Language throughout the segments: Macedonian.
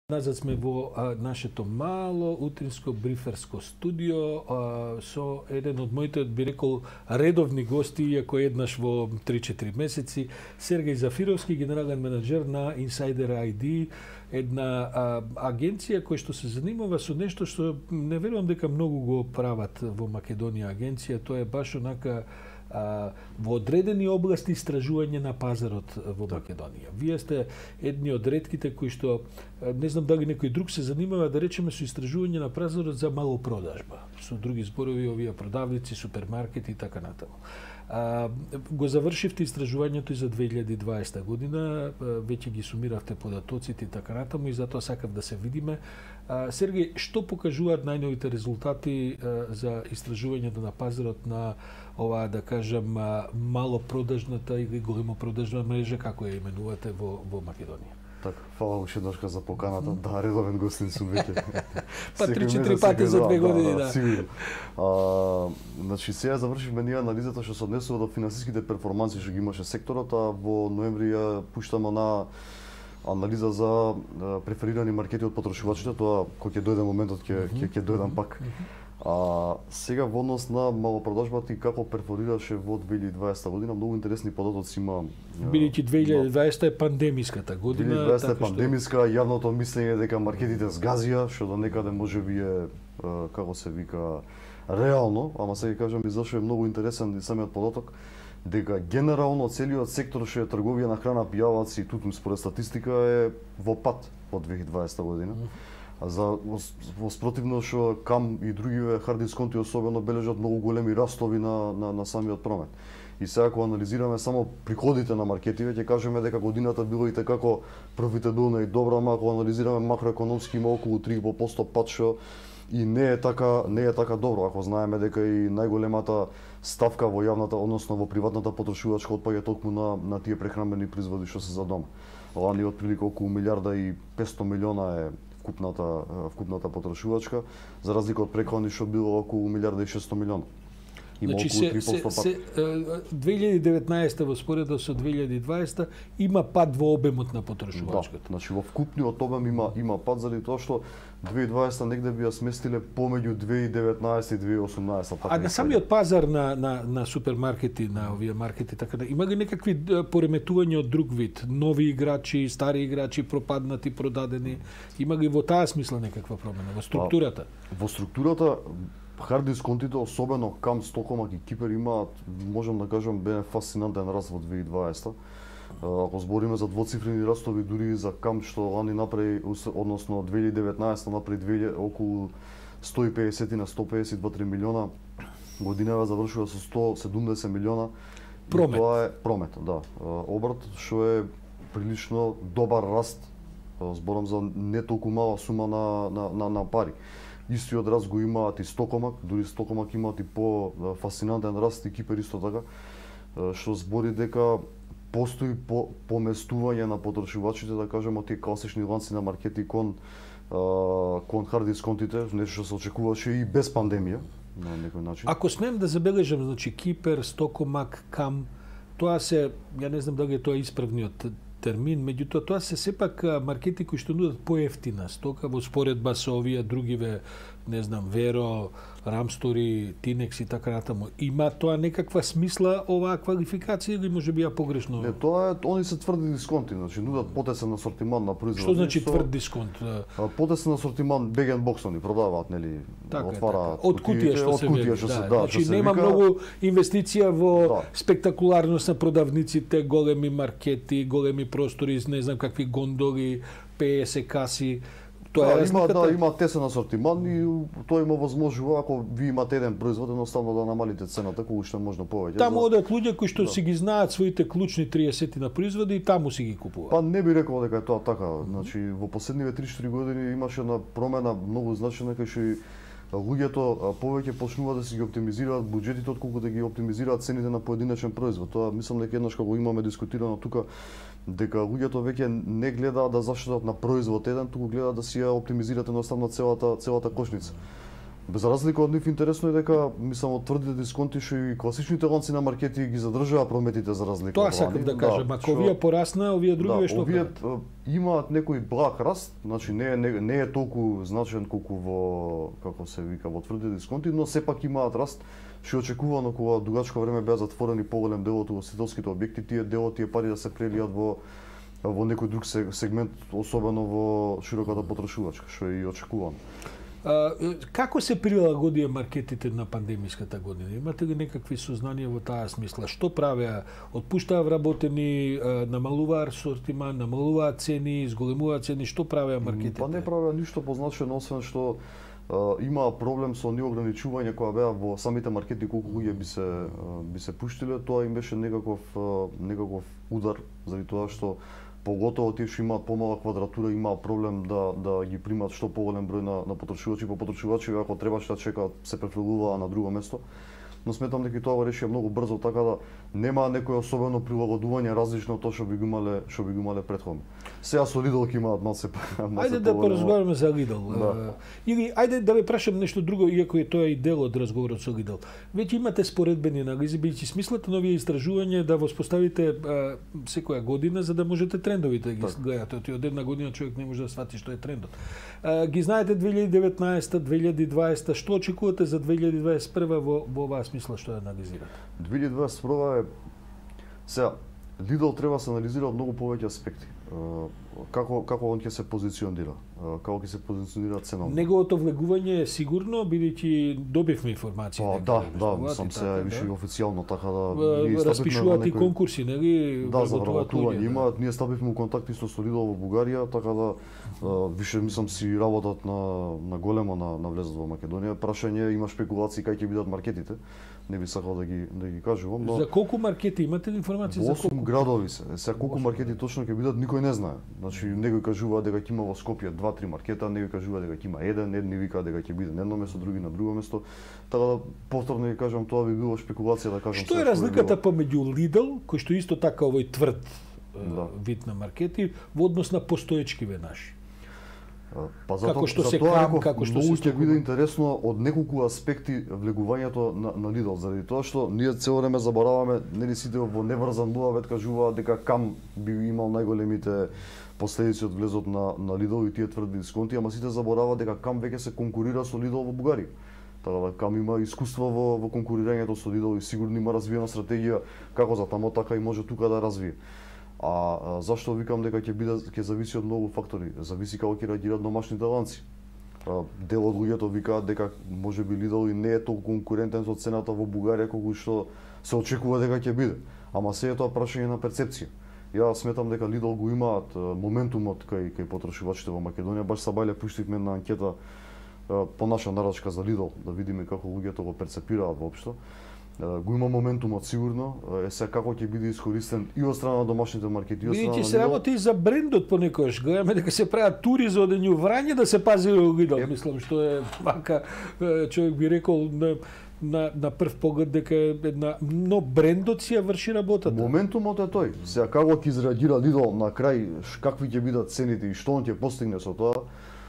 Назад сме во нашето мало утринско бриферско студио со еден од моите, би рекол, редовни гости, иако еднаш во 3-4 месеци, Сергеј Зафировски, генерален менаџер на Insider ID, една агенција која што се занимава со нешто што не верувам дека многу го прават во Македонија агенција, тоа е баш онака во одредени области истражување на пазарот во Македонија. Вие сте едни од ретките кои што, не знам дали некој друг се занимава, да речеме, со истражување на пазарот за малопродажба. Со други зборови, овие продавници, супермаркети и така натаму. Го завршивте истражувањето и за 2020 година, веќе ги сумиравте податоците и така натаму, и затоа сакав да се видиме. Сергеј, што покажуваат најновите резултати за истражувањето на пазарот на оваа, да кажам, малопродажната или големопродажна мрежа, како ја именувате во Македонија? Така, фала уште еднашка за поканата. Да, редовен гостин сум веќе. Па 3-4 пати за 2 години, да. Сигурно. Значи, сега завршивме ние анализата што се однесува до финансиските перформанси што ги имаше секторот, а во ноември ја пуштаме на анализа за преферирани маркети од потрошувачите, тоа кога ќе дојде моментот ќе дојдам пак. Сега во однос на малопродажбата и како перформираше во 2020 година, многу интересни податоци има. Бидејќи 2020 е пандемиската година. 2020 е пандемиска, јавното мислење дека маркетите сгазија, што до некаде можеби е, како се вика, реално, ама сега кажам, зашто е многу интересен и самиот податок, дека генерално целиот сектор што е трговија на храна, пијалаци и тутун според статистика е во пат во 2020 година. Во спротивно што КАМ и другиве хард дисконти особено бележат многу големи растови на самиот промет. И сега кога анализираме само приходите на маркетиве, ќе кажеме дека годината било и tekako профитабилна и добра, ама кога анализираме макроекономски има околу 3,5% пат, што и не е така добро, ако знаеме дека и најголемата ставка во јавната, односно во приватната потрошувачка отпаѓа токму на тие прехранбени производи што се за дома. Лани отприлика околу 1,5 милиарда е вкупната потрошувачка, за разлика од преклани што било околу 1,6 милиона. Има значи, околу 3% пат. 2019 во споредба со 2020 има пад во обемот на потрошувачката. Да, значи во вкупниот обем има пад заради тоа што 2020 негде би ја сместиле помеѓу 2019 и 2018. А на самиот пазар на супермаркети, на овие маркети, така да, има ли некакви пореметувања од друг вид? Нови играчи, стари играчи, пропаднати, продадени? Има ли во таа смисла некаква промена во структурата? Во структурата хард дисконтите, особено КАМ, Стокомак и Кипер имаат, можам да кажам, бе фасцинантен раст во 2020. Ако збориме за двоцифрени растови, дури и за КАМ што лани направи, односно 2019 направи околу 150 на 152 милиона, годинава завршува со 170 милиона. Промет. Тоа е промет, да. Обрт што е прилично добар раст. Зборам за не толку мала сума на пари. Истиот раст го имаат и Стокомак, дури Стокомак имаат и по-фасцинантен раст и Кипер исто така, што збори дека постои поместување на потрошувачите, да кажеме, од тие класични ланци на маркети кон хард дисконтите, нешто што се очекуваше и без пандемија на некој начин. Ако смеем да забележам, значи Кипер, Стокомак, КАМ, тоа се, ја не знам дали е тоа исправниот термин, меѓутоа тоа се сепак маркети кои што нудат поевтина стока во споредба со овие другиве, не знам, Веро, Рамстори, Тинекс и така натаму. Има тоа некаква смисла оваа квалификација или можеби ја погрешно? Не, тоа е, они се тврди дисконти, значи нудат потесен асортиман на производи. Што значи тврд дисконт? Потесен асортиман беген бокс они продаваат, нели, отвараат од кутија што се вели. Значи нема вика... многу инвестиција во спектакуларност на продавниците, големи маркети, големи простори, не знам какви гондоли, ПС каси. Тоа е разликата. Има тесен асортиман и тоа има возможува, ако ви имате еден производ, едноставно да намалите цената колку што можно повеќе. Таму одат луѓе кои што си ги знаат своите клучни 30 на производи и таму си ги купуваат. Па не би рекол дека е тоа така. Значи во последниве 3-4 години имаше една промена многу значајна кај што луѓето повеќе почнуваат да си ги оптимизираат буџетите отколку да ги оптимизираат цените на поединечен производ. Тоа мислам дека еднаш кога го имаме дискутирано тука, дека луѓето веќе не гледаат да заштитат на производ еден, туку гледаат да си ја оптимизираат едноставно целата кошница. Без разлика од нив интересно е дека мислам од тврдите дисконти што и класичните ланци на маркети ги задржаа прометите за разлика Тоа од сакам да кажам, ако овие порасна, овие други што овие имаат некој благ раст, значи не е толку значен колку во како се вика во тврдите дисконти, но сепак имаат раст што очекувано кога дугачко време беа затворени поголем дел од угостителските објекти, тие пари да се прелијат во некој друг сегмент, особено во широката потрошувачка, што е и очекувано. Како се прилагодија маркетите на пандемиската година? Имате ли некакви сознанија во таа смисла? Што правеа? Отпуштаа вработени, намалуваа сортиман, намалуваа цени, зголемуваа цени, што правеа маркетите? Па не правеа ништо позначено, освен што имаа проблем со неограничување која беа во самите маркети колку луѓе би се пуштиле, тоа им беше некаков удар заради тоа што поготово тие што имаат помала квадратура имаат проблем да ги примат што поголем број на потрошувачи, потрошувачи ако требаше да чекаат се префрлуваа на друго место. Но сметам дека тоа го решија многу брзо, така да нема некој особено прилагодување различно од тоа што би го имале претходно. Сега со Lidl ќе имаат малце Ајде да поразговараме за Lidl. Да. Или ајде да ве прашам нешто друго, иако е тоа и дел од разговорот со Lidl. Веќе имате споредбени анализи, бидејќи смислата на овие истражувања да воспоставите секоја година за да можете трендовите да ги гледате. Од една година човек не може да свати што е трендот. Ги знаете 2019, 2020, што очекувате за 2021 во оваа смисла што ја анализирате? 2021 е сега Lidl треба да се анализира од многу повеќе аспекти. Како он ќе се позиционира, како ќе се позиционира ценовно. Неговото влегување е сигурно, бидејќи добивме информации. Да, сам се више официјално така да распишуваат и конкурси, нели? Да, за вработување имаат. Ние стапивме у контакт исто со Lidl во Бугарија, така да више мислам си работат на големо на влезот во Македонија. Прашање има шпекулации кај ќе бидат маркетите. Не би сакал да ги кажувам, но за колку маркети имате информација за колку градови се? Сега колку маркети точно ќе бидат никој не знае. Значи некој кажува дека ќе има во Скопје 2-3 маркета, некој кажува дека ќе има едни викаат дека ќе биде на едно место, други на друго место. Така да повторно ќе кажам, тоа би било шпекулација да кажам. Што е разликата помеѓу Lidl, кој што исто така овој тврд вид на маркети, во однос на постоечкиве наши? Па како што се кам, како што се ќе биде интересно од неколку аспекти влегувањето на Lidl, заради тоа што ние цело време забораваме, нели сите во неврзан муавет кажуваат дека кам би имал најголемите последици од влезот на Lidl и тие тврди дисконти, ама сите забораваат дека кам веќе се конкурира со Lidl во Бугарија. Така да кам има искуство во конкурирањето со Lidl и сигурно има развиена стратегија како за тамо така и може тука да развие. А зашто викам дека ќе зависи од многу фактори, зависи како ќе реагираат домашните ланци. Дел од луѓето викаат дека можеби Lidl и не е толку конкурентен со цената во Бугарија колку што се очекува дека ќе биде. Ама се е тоа прашање на перцепција. Ја сметам дека Lidl го имаат моментумот кај потрошувачите во Македонија. Баш сабајле пуштивме една анкета по наша нарачка за Lidl да видиме како луѓето го перцепираат воопшто. Го има моментумот сигурно, сега како ќе биде искористен и од страна на домашните маркети, и од страна на Lidl. Се работи и за брендот понекогаш. Гледаме дека се прават тури за одење врање да се пази Lidl. Мислам што е вака човек би рекол на прв поглед дека е една, но брендот си ја врши работата. Моментумот е тој. Сега како ќе изреагира Lidl на крај, какви ќе бидат цените и што он ќе постигне со тоа,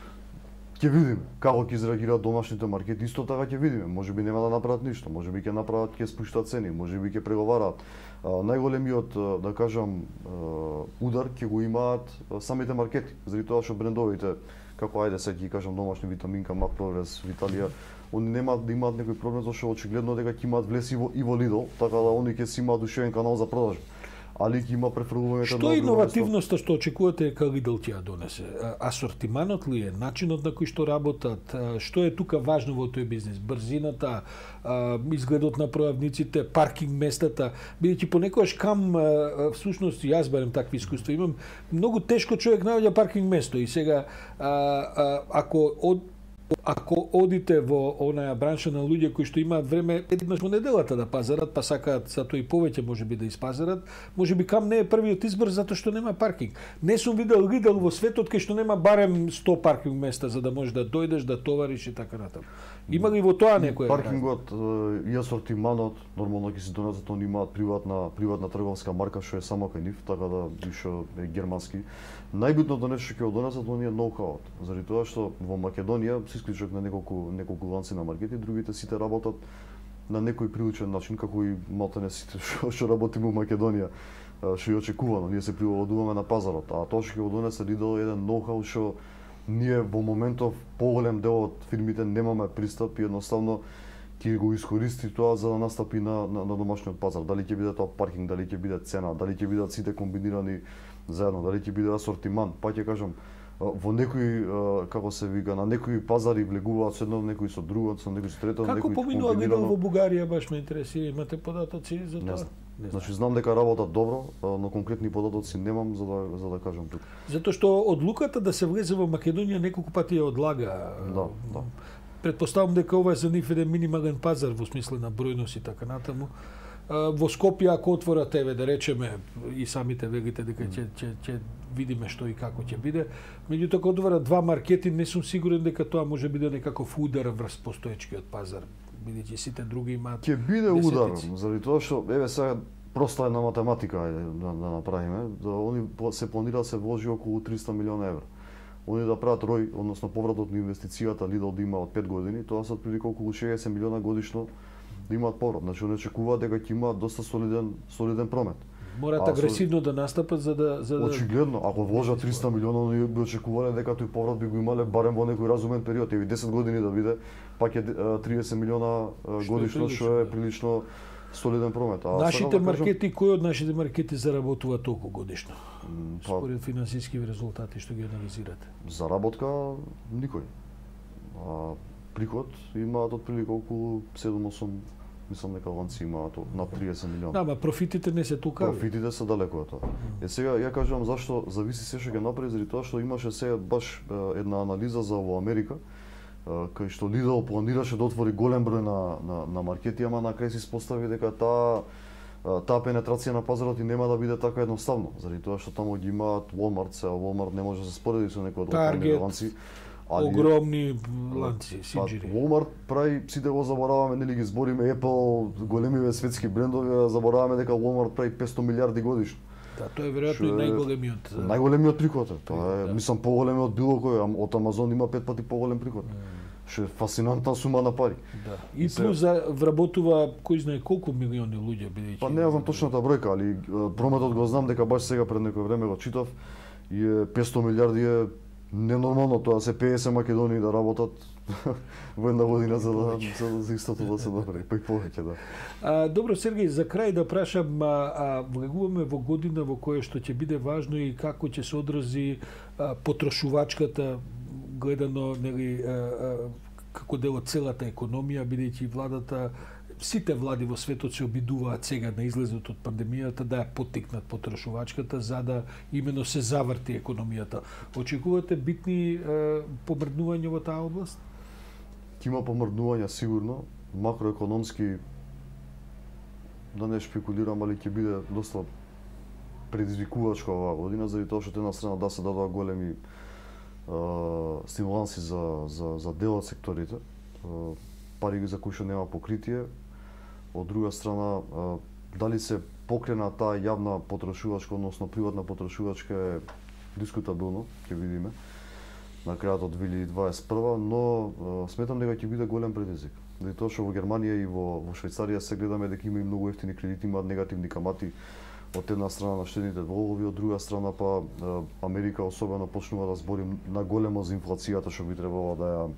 ќе видиме. Како ќе изреагираат домашните маркети, исто така ќе видиме. Можеби нема да направат ништо, можеби ќе направат, ќе спуштат цени, можеби ќе преговараат. Најголемиот, да кажам, удар ќе го имаат самите маркети, заради тоа што брендовите, како ајде сега ќе кажам домашни Витаминка, Мак Прогрес, Виталија, они немаат да имаат некој проблем зашто очигледно дека ќе имаат влез и во Lidl, така да они ќе си имаат душевен канал за продажба. Али ќе има префрлувањето. Што е иновативноста што очекувате дека Lidl ќе ја донесе? Асортиманот ли е, начинот на кој што работат, што е тука важно во тој бизнис? Брзината, изгледот на продавниците, паркинг местата, бидејќи понекогаш кам всушност јас барем такви искуства имам, многу тешко човек наоѓа паркинг место и сега ако одите во онаја бранша на луѓе кои што имаат време еднаш во неделата да пазарат, па сакаат затоа и повеќе можеби да испазарат, можеби кам не е првиот избор затоа што нема паркинг. Не сум видел Lidl во светот кај што нема барем 100 паркинг места за да можеш да дојдеш, да товариш и така натаму. Има ли во тоа некој? Паркингот и асортиманот нормално ќе се донесат, они имаат приватна трговска марка што е само кај нив, така да што е германски. Најбитното нешто што ќе го донесат они е ноу-хауот, заради тоа што во Македонија, со вклучок на неколку ланци на маркети, другите сите работат на некој приличен начин, како и малтене сите што работиме у Македонија, што е очекувано. Ние се прилагодуваме на пазарот, а тоа што ќе го донесе Lidl е еден ноу-хау што ние во моментов поголем дел од фирмите немаме пристап и едноставно ќе го искористи тоа за да настапи на домашниот пазар. Дали ќе биде тоа паркинг, дали ќе биде цена, дали ќе бидат сите комбинирани заедно, дали ќе биде асортиман. Па ќе кажам, во некои, како се вика, на некои пазари влегуваат со едно, некои со друго, со некои со трето, како некои поминува Lidl во Бугарија, баш ме интересира, имате податоци за тоа? Значи знам дека работат добро, но конкретни податоци немам за да кажам тука. Затоа што одлуката да се влезе во Македонија неколку пати ја одлага. Да. Предпоставам дека ова е за нив еден минимален пазар во смисла на бројност и така натаму. Во Скопје ако отворат еве да речеме и самите велите дека ќе видиме што и како ќе биде. Меѓутоа ако отворат два маркети не сум сигурен дека тоа може биде некаков удар врз постоечкиот пазар, бидејќи сите други имаат. Ќе биде удар, заради тоа што еве сега проста една математика да направиме, да они се планира се вложи околу 300 милиона евра. Они да прават рој, односно повратот на инвестицијата Lidl да има од 5 години, тоа се отприлика околу 60 милиона годишно да имаат поврат. Значи они очекуваат дека ќе имаат доста солиден промет. Мораат агресивно да настапат за да очигледно, ако вложат 300 милиона, они би очекувале дека тој поврат би го имале барем во некој разумен период, еви 10 години да биде, пак е 30 милиона годишно, што е прилично солиден промет. Нашите маркети, кој од нашите маркети заработува толку годишно? Според финансиски резултати што ги анализирате? Заработка никој. Приход имаат отприлика околу 7-8, мислам дека ланци имаат на 30 милиона. Да, ама профитите не се толку. Профитите се далеку од тоа. Сега ја кажувам зашто зависи се што ќе направи, заради тоа што имаше сега баш една анализа за во Америка, кај што Lidl планираше да отвори голем број на маркети, ама на крај се испостави дека таа пенетрација на пазарот и нема да биде така едноставно, заради тоа што таму ги имаат Walmart, сега Walmart не може да се спореди со некој од останатите ланци. Огромни ланци, синџири. Walmart прави, сите го забораваме, нели ги збориме Apple, големиве светски брендови, забораваме дека Walmart прави 500 милиарди годишно. Да, тоа е веројатно и најголемиот. Најголемиот приход. Тоа е, мислам, поголем од било кој, од Амазон има 5 пати поголем приход. Што е фасцинантна сума на пари. Да. И плюс вработува кој знае колку милиони луѓе бидејќи. Па не знам точната бројка, али прометот го знам дека баш сега пред некој време го читав и 500 милиарди е ненормално, тоа се 50 Македонии да работат во една година за истото да се направи, па и повеќе, да. Добро, Сергеј, за крај да прашам, влегуваме во година во која што ќе биде важно и како ќе се одрази потрошувачката гледано, нели, како дел од целата економија, бидејќи владата, сите влади во светот се обидуваат сега на излезот од пандемијата да ја поттикнат потрошувачката за да имено се заврти економијата. Очекувате битни помрднувања во таа област? Ќе има помрднувања сигурно, макроекономски да не шпекулирам, али ќе биде доста предизвикувачка оваа година, заради тоа што една страна да се дадоа големи стимуланси за дел од секторите, пари за кои што нема покритие. Од друга страна, дали се покрена таа јавна потрошувачка, односно приватна потрошувачка е дискутабилно, ќе видиме на крајот од 2021, но сметам дека ќе биде голем предизвик. Заради тоа што во Германија и во Швајцарија се гледаме дека има и многу ефтини кредити, имаат негативни камати од една страна на штедните влогови, од друга страна па Америка особено почнува да збори на големо за инфлацијата што би требало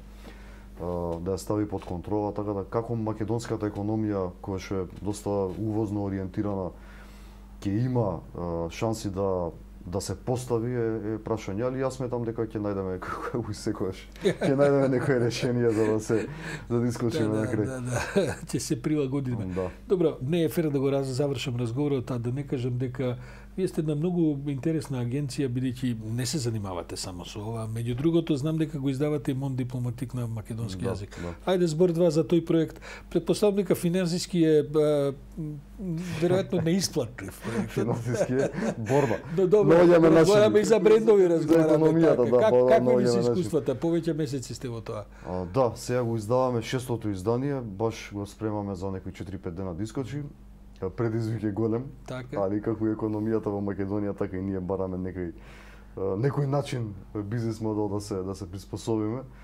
да ја стави под контрола, така да како македонската економија која што е доста увозно ориентирана ќе има шанси да се постави е прашање, али јас сметам дека ќе најдеме како и секогаш. Ќе најдеме некој решение за да исклучиме на крај. Да, ќе се прилагодиме. Да. Добро, не е фер да го завршам разговорот, а да не кажам дека вие сте една многу интересна агенција, бидејќи не се занимавате само со ова. Меѓу другото, знам дека го издавате и Мон дипломатик на македонски јазик. Да. Ајде збор-два за тој проект. Предпоставам дека финансиски е веројатно неисплатлив. Финансиски е борба. Добро, разговараме и за брендови разговараме. Како ви се искуствата? Повеќе месеци сте во тоа. Да, сега го издаваме шестото издание, баш го спремаме за некои 4-5 дена да искочи. Предизвик е голем, али како и економијата во Македонија, така и ние бараме некој начин бизнес модел да се приспособиме.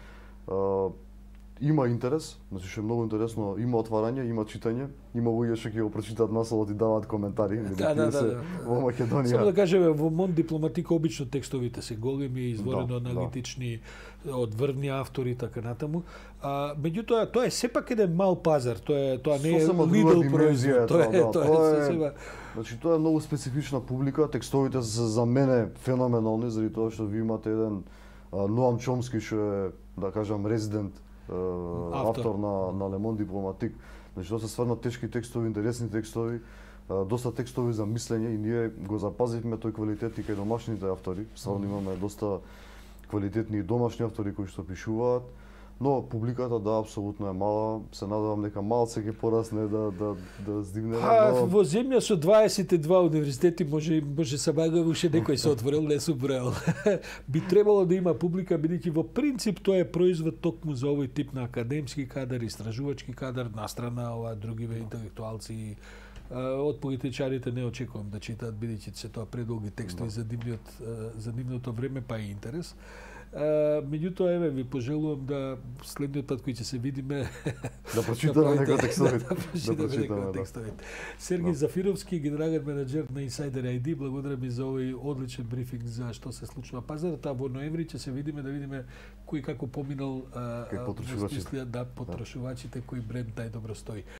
Има интерес, значи што е многу интересно, има отварање, има читање, има луѓе што ќе го прочитаат насловот и даваат коментари, Да. во Македонија. Само да кажеме, во Мон Дипломатика обично текстовите се големи, изворено аналитични, од врвни автори и така натаму. Меѓутоа, тоа е сепак еден мал пазар, тоа не е Lidl производ, тоа е Значи тоа е многу специфична публика, текстовите се за мене феноменални, заради тоа што ви имате еден Ноам Чомски што е, да кажам, резидент автор на Le Monde Diplomatique. Значи тоа се стварно тешки текстови, интересни текстови, доста текстови за мислење и ние го запазивме тој квалитет и кај домашните автори. Стварно имаме доста квалитетни домашни автори кои што пишуваат, но публиката да апсолутно е мала. Се надевам дека малце ќе порасне да здивне. Во земја со 22 универзитети може сабага уште некој се отворил, не се броел. Би требало да има публика, бидејќи во принцип тоа е производ токму за овој тип на академски кадар, истражувачки кадар, настрана ова другиве интелектуалци. Од политичарите не очекувам да читаат, бидејќи се тоа предолги текстови за нивното време, па и интерес. Меѓутоа, еве, ви пожелувам да следниот пат кој ќе се видиме да прочитаме некои текстови. текстовите. Сергеј Зафировски, генерален менаџер на Insider ID, благодарам и за овој одличен брифинг за што се случува пазарот. Во ноември ќе се видиме да видиме кој како поминал потрошувачите, кој бренд најдобро стои.